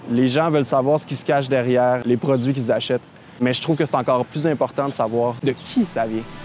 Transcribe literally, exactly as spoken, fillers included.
Les gens veulent savoir ce qui se cache derrière les produits qu'ils achètent. Mais je trouve que c'est encore plus important de savoir de qui ça vient.